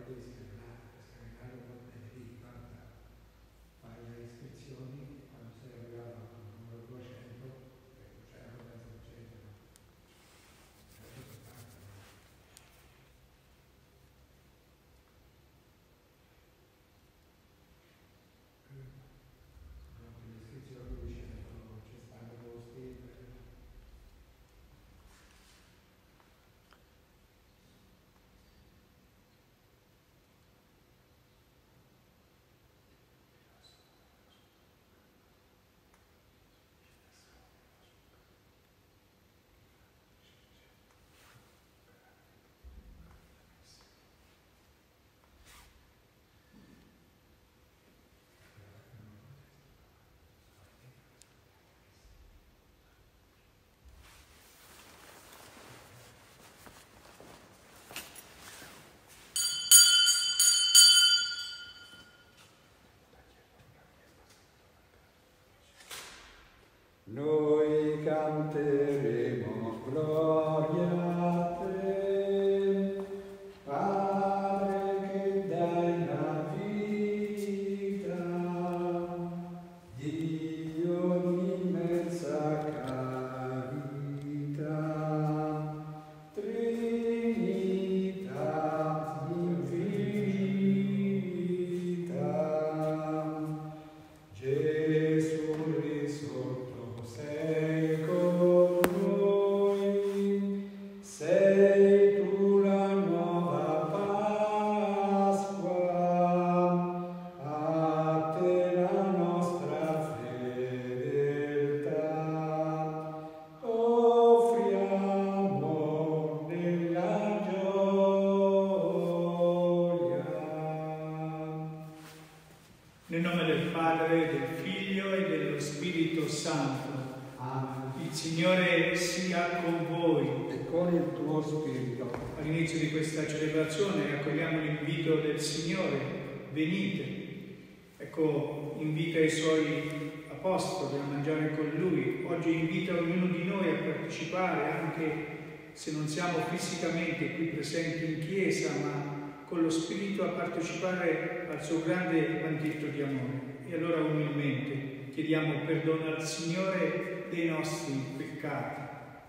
devi scatenare, per scatenare un po' di guarda, fai le iscrizioni, quando sei arrivato al numero 200, c'è una mezzo eccetera. Le iscrizioni dicendo ci stanno posti. Noi canteremo gloria a te, Padre che dai la vita, Dio di immensa carità, Trinità infinita, Gesù risorto. Sei con noi, sei tu la nuova Pasqua, a te la nostra fedeltà, offriamo nella gioia. Nel nome del Padre, del Figlio e dello Spirito Santo. Il Signore sia con voi E con il tuo spirito. All'inizio di questa celebrazione accogliamo l'invito del Signore, venite. Ecco, invita i Suoi Apostoli a mangiare con Lui. Oggi invita ognuno di noi a partecipare, anche se non siamo fisicamente qui presenti in chiesa, ma con lo Spirito a partecipare al suo grande banchetto di amore. E allora umilmente chiediamo perdono al Signore dei nostri peccati.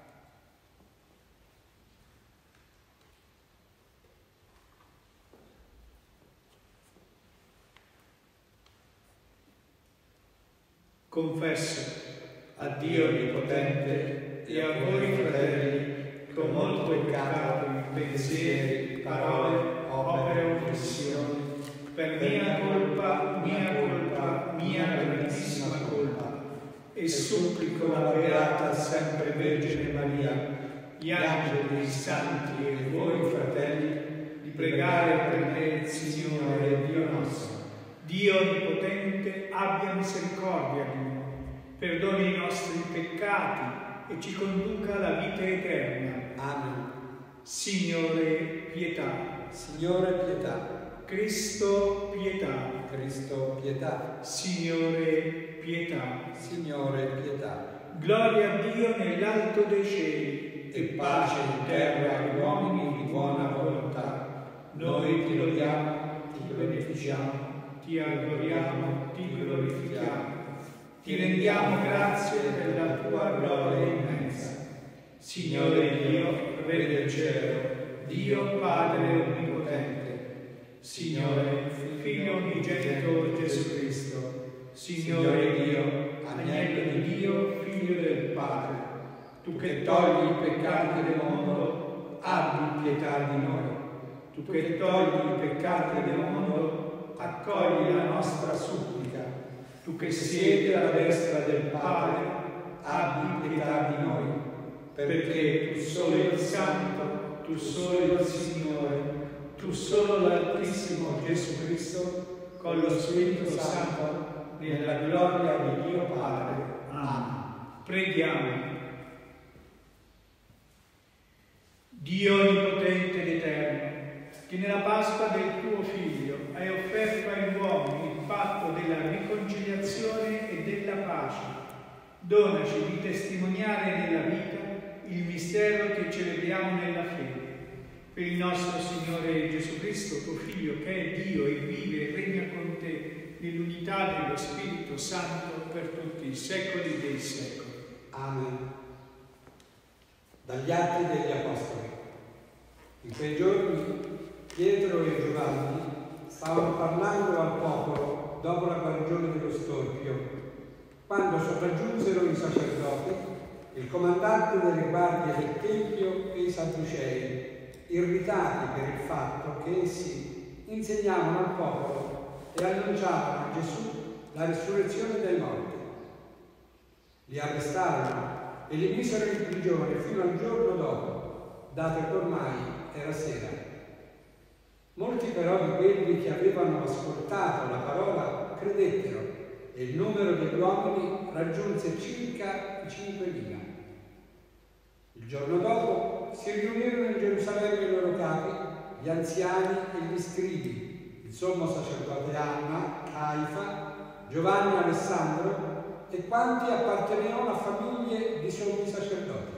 Confesso a Dio Onnipotente e a voi fratelli che ho molto peccato in pensieri, parole, opere e omissioni, per mia colpa, mia grandissima colpa, e supplico la Beata sempre Vergine Maria, gli angeli, i santi e voi fratelli, di pregare per me il Signore Dio nostro. Dio Onnipotente abbia misericordia di noi, perdoni i nostri peccati e ci conduca alla vita eterna. Amen. Signore, pietà. Signore, pietà. Cristo, pietà. Cristo, pietà. Signore, pietà. Signore, pietà. Gloria a Dio nell'alto dei cieli E pace in terra agli uomini di buona volontà. Noi ti lodiamo, ti beneficiamo, ti adoriamo, ti glorifichiamo. Ti rendiamo grazie per la tua gloria immensa. Signore Dio, Re del cielo, Dio Padre Onnipotente, Signore, Figlio unigenito Gesù Cristo, Signore Dio, Agnello di Dio, Figlio del Padre, tu che togli i peccati del mondo, abbi pietà di noi. Tu che togli i peccati del mondo, accogli la nostra supplica. Tu che siedi alla destra del Padre, abbi pietà di noi, perché tu solo il Santo, tu solo il Signore, tu solo l'Altissimo Gesù Cristo, con lo Spirito Santo, nella gloria di Dio Padre. Amen. Preghiamo. Dio Onnipotente ed Eterno, che nella Pasqua del tuo Figlio hai offerto agli uomini il patto della riconciliazione e della pace, donaci di testimoniare nella vita il mistero che celebriamo nella fede. Per il nostro Signore Gesù Cristo, tuo Figlio, che è Dio e vive e regna con te nell'unità dello Spirito Santo per tutti i secoli dei secoli. Amen. Dagli Atti degli Apostoli. In quei giorni Pietro e Giovanni stavano parlando al popolo dopo la guarigione dello storpio, quando sopraggiunsero i sacerdoti, il comandante delle guardie del Tempio e i Sadducei, irritati per il fatto che essi insegnavano al popolo e annunciavano a Gesù la risurrezione dai morti. Li arrestarono e li misero in prigione fino al giorno dopo, dato che ormai era sera. Molti però di quelli che avevano ascoltato la parola credettero e il numero degli uomini raggiunse circa 5.000. Il giorno dopo si riunirono in Gerusalemme i loro capi, gli anziani e gli scribi, il sommo sacerdote Anna, Caifa, Giovanni Alessandro e quanti appartenevano a famiglie di sommi sacerdoti.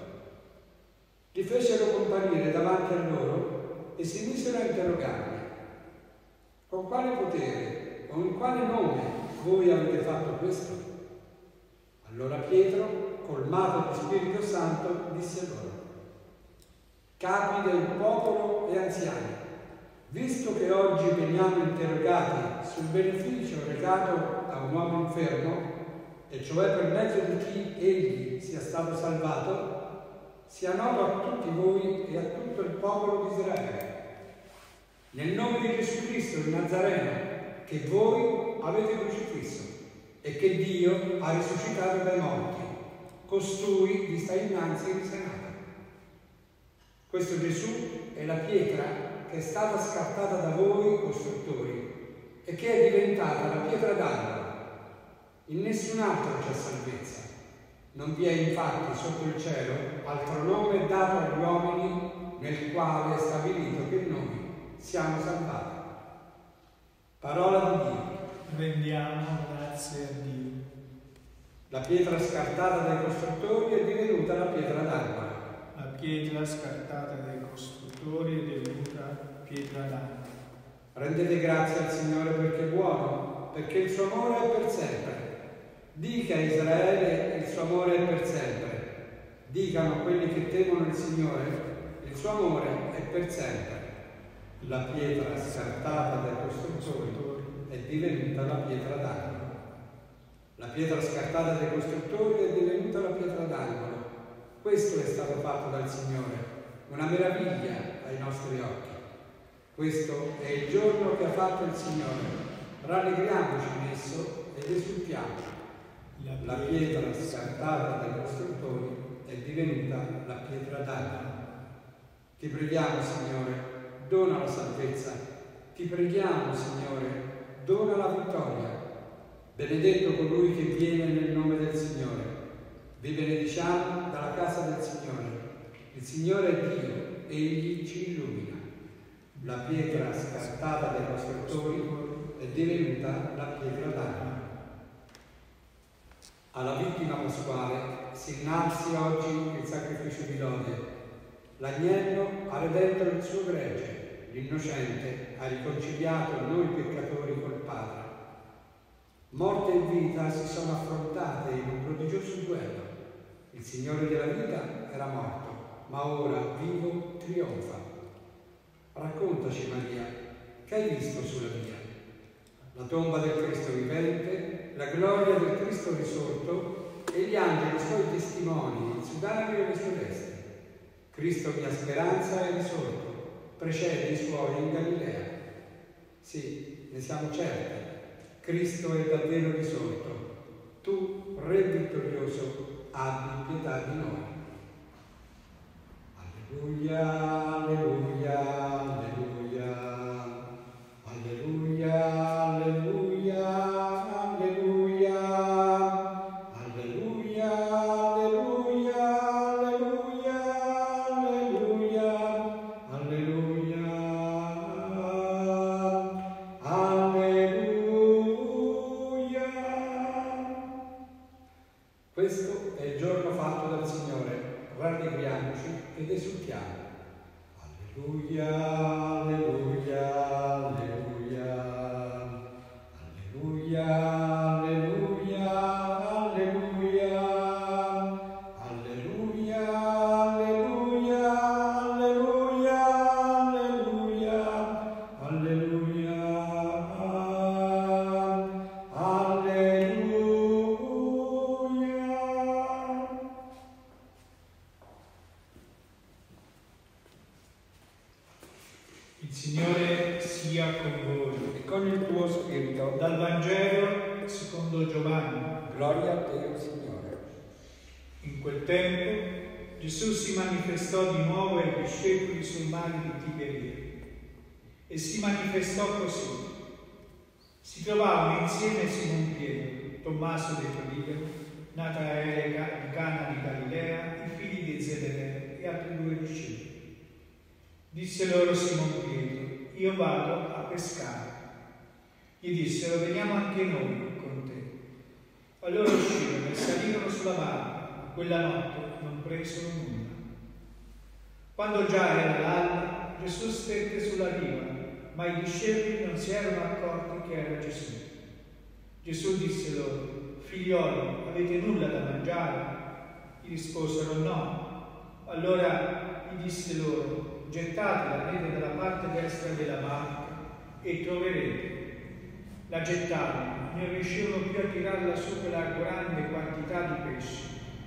Li fecero comparire davanti a loro e si misero a interrogarli: con quale potere o in quale nome voi avete fatto questo? Allora Pietro, colmato di Spirito Santo, disse loro: capi del popolo e anziani, visto che oggi veniamo interrogati sul beneficio recato da un uomo infermo, e cioè per mezzo di chi egli sia stato salvato, sia noto a tutti voi e a tutto il popolo di Israele. Nel nome di Gesù Cristo di Nazareno, che voi avete crocifisso e che Dio ha risuscitato dai morti, costui vi sta innanzi risenato. Questo Gesù è la pietra che è stata scartata da voi costruttori e che è diventata la pietra d'angolo. In nessun altro c'è salvezza. Non vi è infatti sotto il cielo altro nome dato agli uomini nel quale è stabilito che noi siamo salvati. Parola di Dio. Rendiamo grazie a Dio. La pietra scartata dai costruttori è divenuta la pietra d'angolo. La pietra scartata dai costruttori è divenuta pietra d'angolo. Rendete grazie al Signore perché è buono, perché il suo amore è per sempre. Dica a Israele: il suo amore è per sempre. Dicano quelli che temono il Signore: il suo amore è per sempre. La pietra scartata dai costruttori è divenuta la pietra d'angolo. La pietra scartata dai costruttori è divenuta la pietra d'angolo. Questo è stato fatto dal Signore, una meraviglia ai nostri occhi. Questo è il giorno che ha fatto il Signore. Rallegriamoci in esso ed esultiamo. La pietra scartata dai costruttori è divenuta la pietra d'angolo. Ti preghiamo, Signore, dona la salvezza. Ti preghiamo, Signore, dona la vittoria. Benedetto colui che viene nel nome del Signore. Vi benediciamo dalla casa del Signore. Il Signore è Dio, egli ci illumina. La pietra scartata dai costruttori è divenuta la pietra d'angolo. Alla vittima pasquale si innalzi oggi il sacrificio di lode. L'agnello ha redento il suo gregge, l'innocente ha riconciliato noi peccatori col Padre. Morte e vita si sono affrontate in un prodigioso duello. Il Signore della vita era morto, ma ora vivo trionfa. Raccontaci, Maria, che hai visto sulla via? La tomba del Cristo vivente, la gloria del Cristo risorto e gli angeli suoi testimoni, il sudario e le sue vesti. Cristo, mia speranza, è risorto, precede i suoi in Galilea. Sì, ne siamo certi, Cristo è davvero risorto. Tu, Re vittorioso, abbi pietà di noi. Alleluia, alleluia, alleluia, alleluia, alleluia, alleluia, alleluia, alleluia, alleluia, alleluia, alleluia, alleluia. Questo è il giorno fatto dal Signore. Rallegriamoci ed esultiamo. Alleluia. Il Signore sia con voi. E con il tuo spirito. Dal Vangelo secondo Giovanni. Gloria a te, Signore. In quel tempo Gesù si manifestò di nuovo ai discepoli sul mare di Tiberia e si manifestò così. Si trovavano insieme Simon Pietro, Tommaso de Tolino, Natanaele di Cana di Galilea, i figli di Zebedeo e altri 2 discepoli. Disse loro Simon Pietro: io vado a pescare. Gli dissero: veniamo anche noi con te. Allora uscirono e salirono sulla barca, ma quella notte non presero nulla. Quando già era l'alba, Gesù stette sulla riva, ma i discepoli non si erano accorti che era Gesù. Gesù disse loro: figlioli, avete nulla da mangiare? Gli risposero: no. Allora gli disse loro: gettate la rete dalla parte destra della barca e troverete. La gettarono, non riuscirono più a tirarla su per la grande quantità di pesci.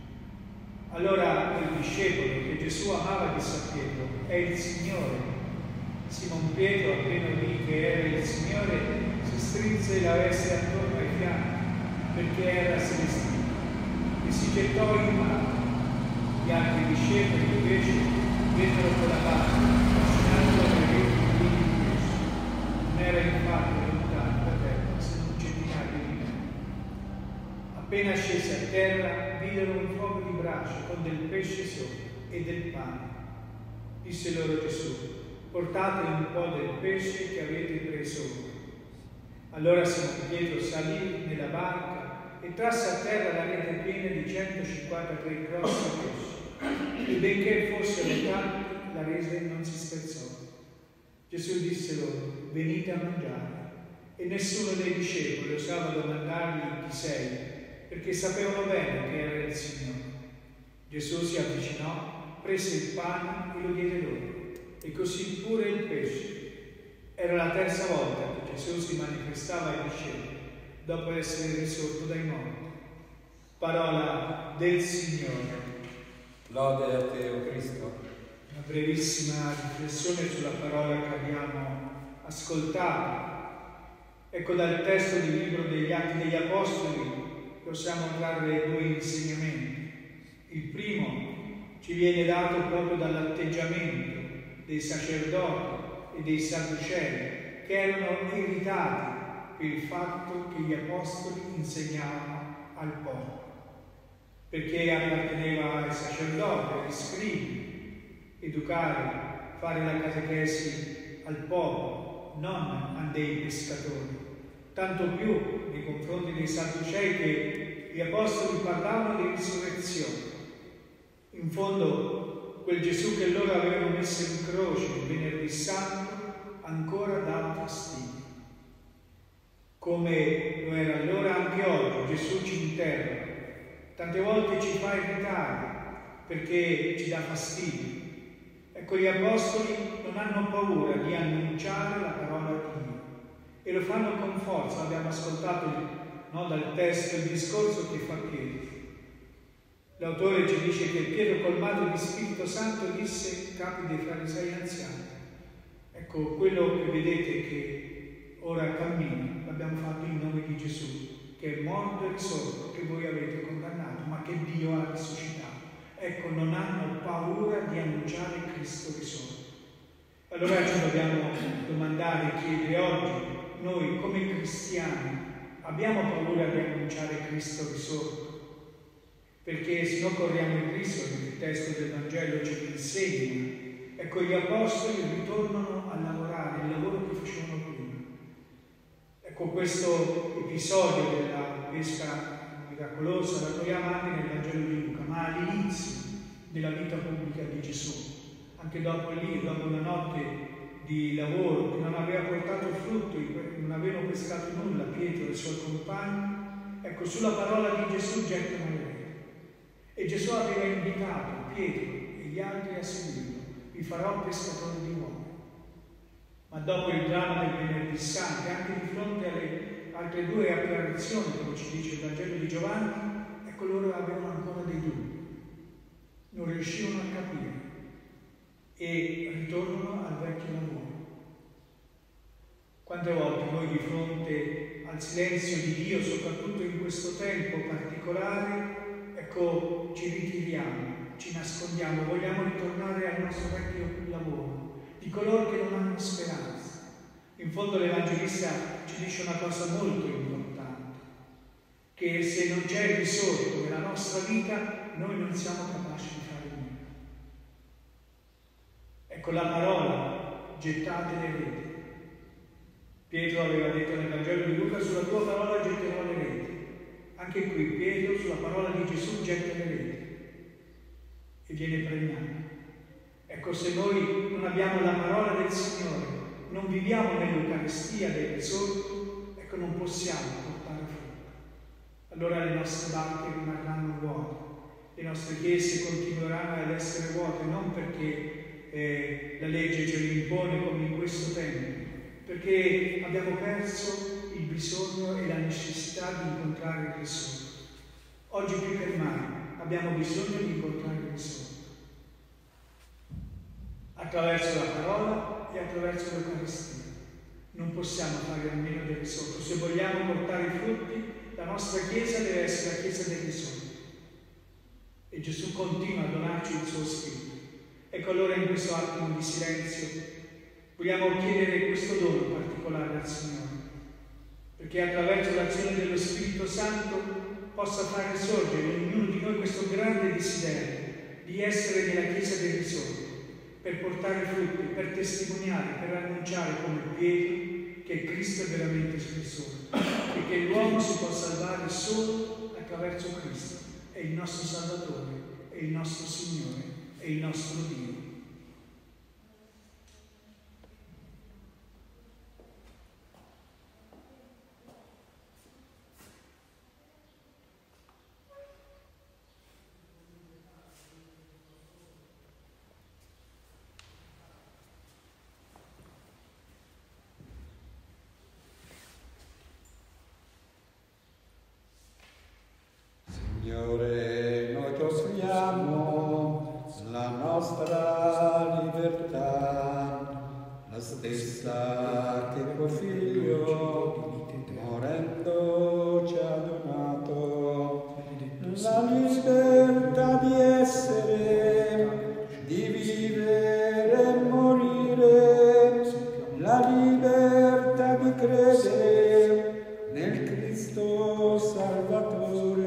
Allora quel discepolo che Gesù amava disse a Pietro: è il Signore. Simon Pietro, appena udì che era il Signore, si strinse la veste attorno ai fianchi, perché era celestino, e si gettò in mare. Gli altri discepoli invece vennero con la barca, trascinando le reti di pesci. Non era infatti lontano da terra, se non centinaia di metri. Appena scesi a terra, videro un fuoco di brace con del pesce sopra e del pane. Disse loro Gesù: portate un po' del pesce che avete preso ora. Allora Simon Pietro salì nella barca e trasse a terra la rete piena di 153 grossi pesci. E benché fossero tanti, la rete non si spezzò. Gesù disse loro: venite a mangiare. E nessuno dei discepoli osava domandargli: chi sei? Perché sapevano bene che era il Signore. Gesù si avvicinò, prese il pane e lo diede loro, e così pure il pesce. Era la terza volta che Gesù si manifestava ai discepoli, dopo essere risorto dai morti. Parola del Signore. Lode a te, o Cristo. Una brevissima riflessione sulla parola che abbiamo ascoltato. Ecco, dal testo del libro degli Atti degli Apostoli possiamo trarre 2 insegnamenti. Il primo ci viene dato proprio dall'atteggiamento dei sacerdoti e dei sadducei, che erano irritati per il fatto che gli apostoli insegnavano al popolo, perché apparteneva ai sacerdoti, agli scribi, educare, fare la catechesi al popolo, non a dei pescatori. Tanto più nei confronti dei sadducei, che gli apostoli parlavano di risurrezione. In fondo, quel Gesù che loro avevano messo in croce il venerdì santo ancora dava fastidio. Come lo era allora, anche oggi Gesù ci interroga. Tante volte ci fa irritare perché ci dà fastidio. Ecco, gli apostoli non hanno paura di annunciare la parola di Dio e lo fanno con forza. Abbiamo ascoltato dal testo il discorso che fa Pietro. L'autore ci dice che Pietro, colmato di Spirito Santo, disse: capi dei farisei anziani, ecco, quello che vedete che ora cammina l'abbiamo fatto in nome di Gesù, che è morto e risorto, che voi avete condannato, ma che Dio ha risuscitato. Ecco, non hanno paura di annunciare Cristo risorto. Allora ci dobbiamo domandare e chiedere oggi: noi come cristiani abbiamo paura di annunciare Cristo risorto? Perché se no corriamo il rischio, che il testo del Vangelo ci insegna. Ecco, gli apostoli ritornano a lavorare il lavoro che facevano prima. Ecco, questo episodio della pesca miracolosa la troviamo anche nel Vangelo di Luca, ma all'inizio della vita pubblica di Gesù. anche dopo una notte di lavoro che non aveva portato frutto, non avevano pescato nulla, Pietro e i suoi compagni, ecco, sulla parola di Gesù gettano le reti. E Gesù aveva invitato Pietro e gli altri a seguirlo: vi farò pescatori di uomini. Ma dopo il dramma del Venerdì Santo, anche di fronte alle altre due apparizioni, come ci dice il Vangelo di Giovanni, ecco, loro avevano ancora dei dubbi, non riuscivano a capire e ritornano al vecchio lavoro. Quante volte noi di fronte al silenzio di Dio, soprattutto in questo tempo particolare, ecco, ci ritiriamo, ci nascondiamo, vogliamo ritornare al nostro vecchio lavoro, di coloro che non hanno speranza. In fondo l'Evangelista ci dice una cosa molto importante, che se non c'è il risorto nella nostra vita, noi non siamo capaci di fare nulla. Ecco la parola: gettate le reti. Pietro aveva detto nel Vangelo di Luca: sulla tua parola getterò le reti. Anche qui Pietro sulla parola di Gesù getta le reti e viene premiato. Ecco, se noi non abbiamo la parola del Signore, non viviamo nell'Eucaristia del risorto, ecco, non possiamo portare frutto. Allora le nostre barche rimarranno vuote, le nostre chiese continueranno ad essere vuote, non perché la legge ce lo impone come in questo tempo, perché abbiamo perso il bisogno e la necessità di incontrare il risorto. Oggi più che mai abbiamo bisogno di incontrare il risorto, attraverso la parola e attraverso l'Eucaristia. Non possiamo fare a meno del risorto. Se vogliamo portare i frutti, la nostra Chiesa deve essere la Chiesa del risorto. E Gesù continua a donarci il suo Spirito. Ecco, allora in questo attimo di silenzio vogliamo chiedere questo dono particolare al Signore, perché attraverso l'azione dello Spirito Santo possa far risorgere in ognuno di noi questo grande desiderio di essere nella Chiesa del risorto, per portare frutti, per testimoniare, per annunciare come Pietro che Cristo è veramente risorto e che l'uomo si può salvare solo attraverso Cristo. È il nostro Salvatore, è il nostro Signore, è il nostro Dio. Signore, noi ti offriamo la nostra libertà, la stessa che tuo Figlio, morendo, ci ha donato, la libertà di essere, di vivere e morire, la libertà di credere nel Cristo Salvatore.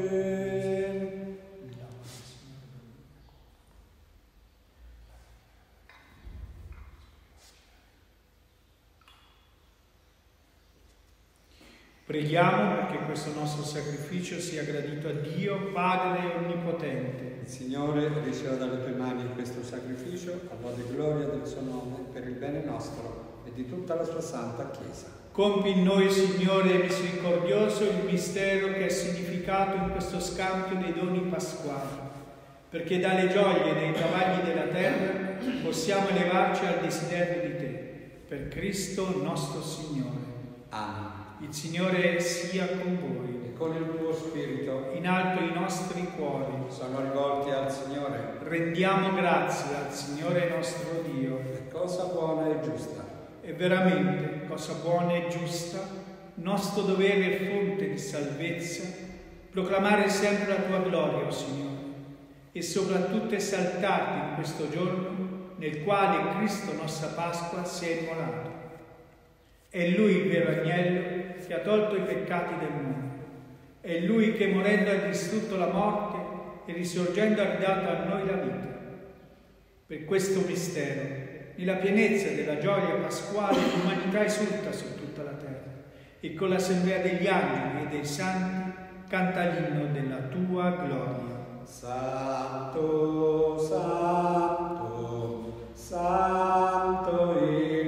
Preghiamo perché questo nostro sacrificio sia gradito a Dio, Padre Onnipotente. Il Signore riceva dalle tue mani questo sacrificio a lode e gloria del suo nome, per il bene nostro e di tutta la sua santa Chiesa. Compi in noi, Signore misericordioso, il mistero che è significato in questo scambio dei doni pasquali, perché dalle gioie e dai travagli della terra possiamo elevarci al desiderio di te, per Cristo nostro Signore. Amen. Il Signore sia con voi. E con il tuo spirito. In alto i nostri cuori Sono rivolti al Signore. rendiamo grazie al Signore nostro Dio. È cosa buona e giusta. È veramente cosa buona e giusta, nostro dovere e fonte di salvezza, proclamare sempre la tua gloria, o Signore, e soprattutto esaltarti in questo giorno nel quale Cristo, nostra Pasqua, si è immolato. È Lui il vero agnello che ha tolto i peccati del mondo. È Lui che, morendo, ha distrutto la morte e risorgendo ha ridato a noi la vita. Per questo mistero, nella pienezza della gioia pasquale, l'umanità esulta su tutta la terra e con l'assemblea degli angeli e dei santi canta l'inno della tua gloria. Santo, Santo, Santo.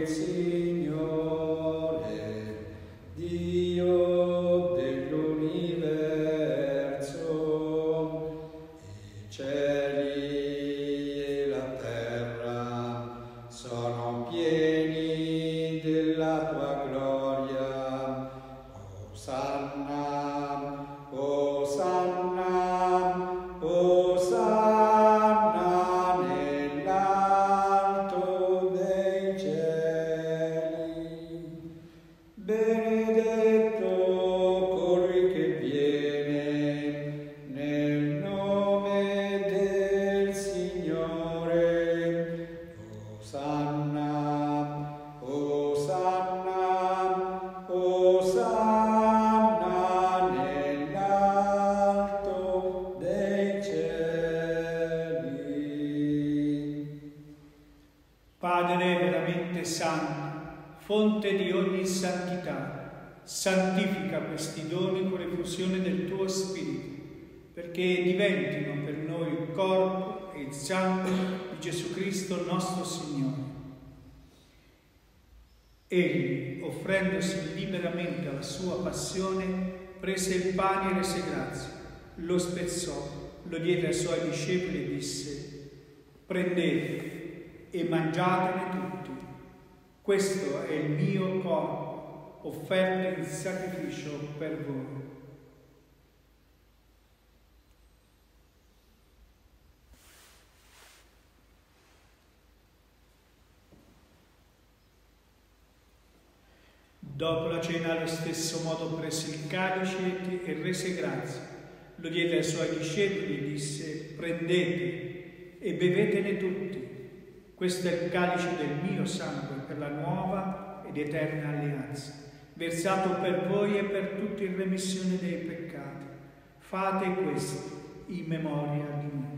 fonte di ogni santità, santifica questi doni con l'effusione del tuo Spirito, perché diventino per noi il corpo e il sangue di Gesù Cristo nostro Signore. Egli, offrendosi liberamente alla sua passione, prese il pane e rese grazie, lo spezzò, lo diede ai suoi discepoli e disse: prendete e mangiatene tutti. Questo è il mio corpo, offerto in sacrificio per voi. Dopo la cena, allo stesso modo, prese il calice e rese grazie. Lo diede ai suoi discepoli e disse: prendete e bevetene tutti. Questo è il calice del mio sangue per la nuova ed eterna alleanza, versato per voi e per tutti in remissione dei peccati. Fate questo in memoria di me.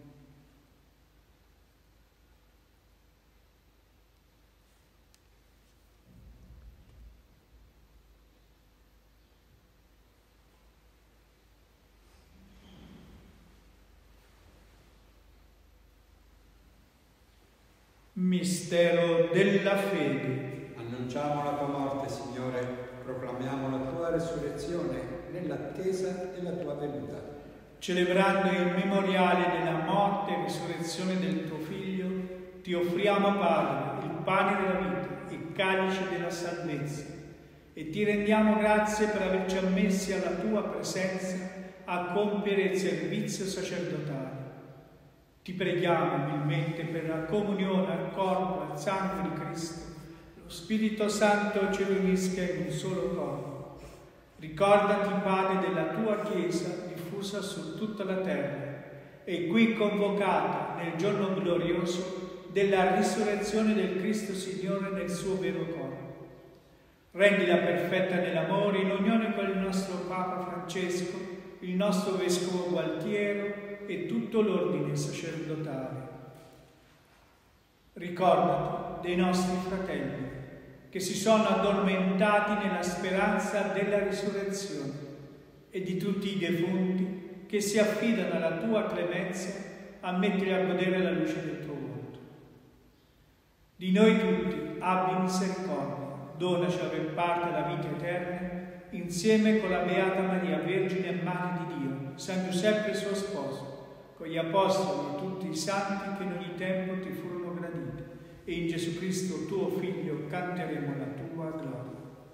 Mistero della fede. Annunciamo la tua morte, Signore, proclamiamo la tua resurrezione nell'attesa della tua venuta. Celebrando il memoriale della morte e risurrezione del tuo Figlio, ti offriamo, Padre, il pane della vita, il calice della salvezza, e ti rendiamo grazie per averci ammessi alla tua presenza a compiere il servizio sacerdotale. Ti preghiamo umilmente per la comunione al corpo e al sangue di Cristo. Lo Spirito Santo ci riunisca in un solo corpo. Ricordati, Padre, della tua Chiesa diffusa su tutta la terra e qui convocata nel giorno glorioso della risurrezione del Cristo Signore nel suo vero corpo. Rendila perfetta nell'amore, in unione con il nostro Papa Francesco, il nostro Vescovo Gualtiero e tutto l'ordine sacerdotale. Ricordati dei nostri fratelli che si sono addormentati nella speranza della risurrezione e di tutti i defunti che si affidano alla tua clemenza a mettere a godere la luce del tuo volto. Di noi tutti abbi misericordia, donaci aver parte alla vita eterna insieme con la Beata Maria, Vergine e Madre di Dio, San Giuseppe suo sposo, con gli Apostoli e tutti i santi che in ogni tempo ti furono graditi, e in Gesù Cristo tuo Figlio canteremo la tua gloria.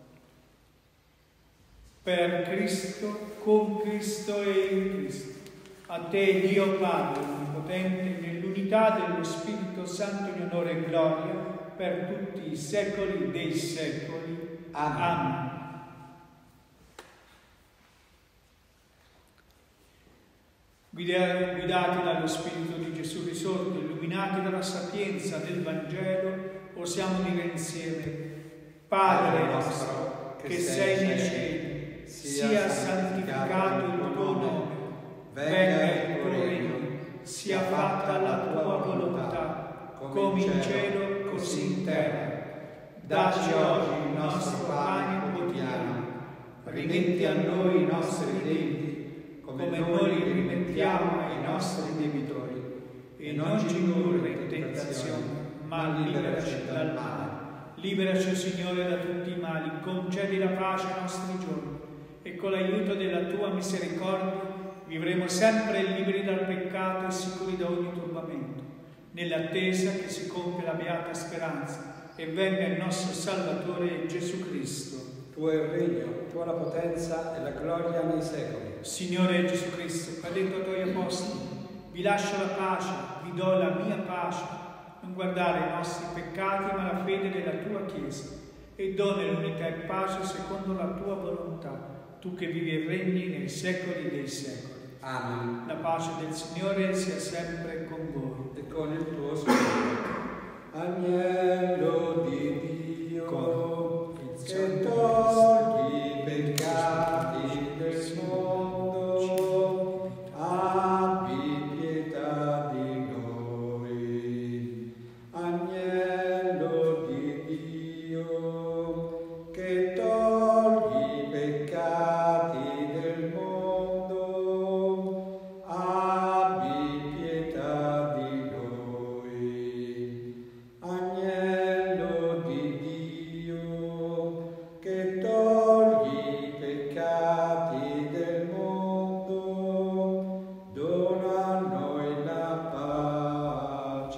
Per Cristo, con Cristo e in Cristo, a te Dio Padre Onnipotente, nell'unità dello Spirito Santo, in onore e gloria, per tutti i secoli dei secoli. Amen. Amen. Guidati dallo Spirito di Gesù risorto, illuminati dalla sapienza del Vangelo, osiamo dire insieme: Padre nostro, che sei nei cieli, sia santificato il tuo nome, venga il tuo regno, sia fatta la tua volontà, come in cielo così in terra. Dacci oggi il nostro pane quotidiano, rimetti a noi i nostri debiti, come noi li rimettiamo ai nostri debitori, e non ci indurre in tentazione, ma liberaci dal male. Liberaci, Signore, da tutti i mali, concedi la pace ai nostri giorni e con l'aiuto della tua misericordia vivremo sempre liberi dal peccato e sicuri da ogni turbamento, nell'attesa che si compia la beata speranza e venga il nostro Salvatore Gesù Cristo. Tuo è il regno, tua la potenza e la gloria nei secoli. Signore Gesù Cristo, hai detto ai tuoi apostoli: vi lascio la pace, vi do la mia pace. Non guardare i nostri peccati, ma la fede della tua Chiesa, e dona l'unità e pace secondo la tua volontà, tu che vivi e regni nei secoli dei secoli. Amen. La pace del Signore sia sempre con voi. E con il tuo spirito. Agnello di Dio, che togli i peccati del mondo, abbi pietà di noi. Agnello di Dio, che togli i peccati del mondo, abbi pietà di noi. Agnello di Dio, che togli i peccati del mondo, dona a noi la pace.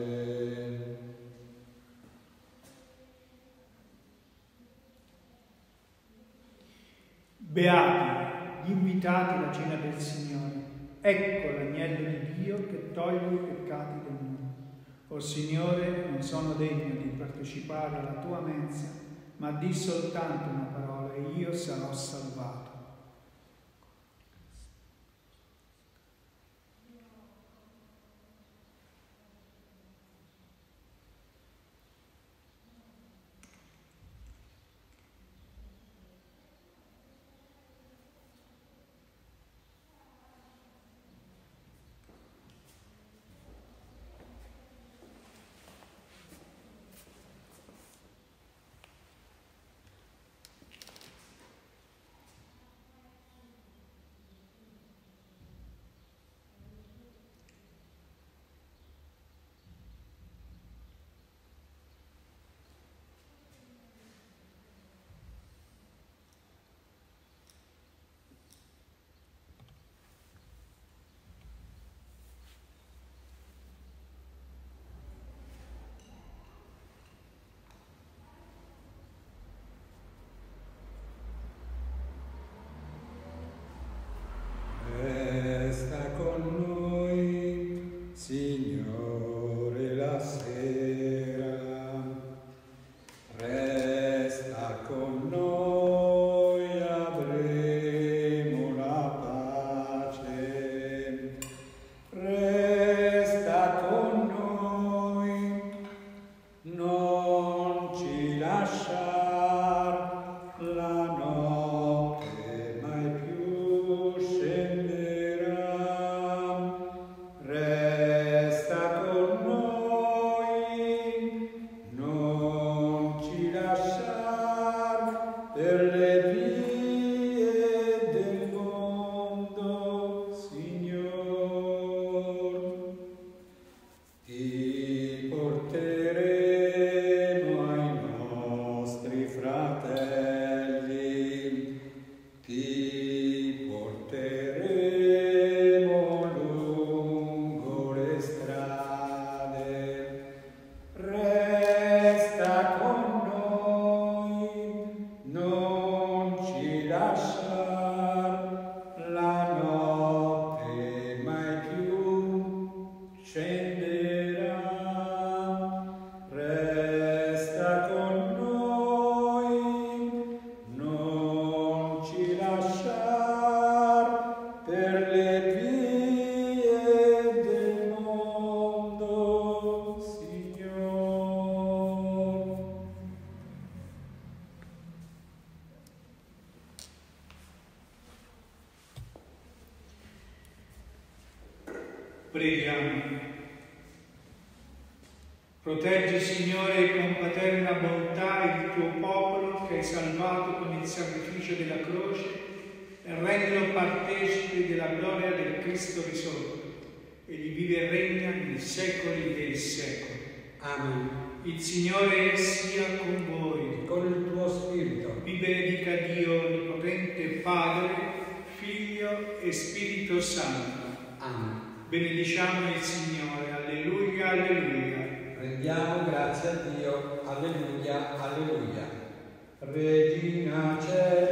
Beati gli invitati alla cena del Signore. Ecco l'agnello di Dio che toglie i peccati del mondo. O Signore, non sono degno di partecipare alla tua mensa, ma di soltanto una parola e io sarò salvato. Resta con noi, Signore, la sera. Resta con noi, avremo la pace. Resta con noi, non ci lasciar la notte mai più scenderà. Resta con noi, non ci lasciar per le vie del mondo, Signor. Ti porteremo ai nostri fratelli, ti porteremo lungo le strade. Resta con noi, non ci lasciar la notte mai più scenderà. Resta con noi, non ci lasciar per le vie del mondo, Signor. Preghiamo. Proteggi, Signore, con paterna bontà il tuo popolo che hai salvato con il sacrificio della croce e rendilo partecipi della gloria del Cristo risorto. Egli vive e regna nei secoli dei secoli. Amen. Il Signore sia con voi. Con il tuo spirito. Vi benedica Dio Onnipotente, Padre, Figlio e Spirito Santo. Amen. Benediciamo il Signore. Alleluia, alleluia. Rendiamo grazie a Dio. Alleluia, alleluia. Regina Celi.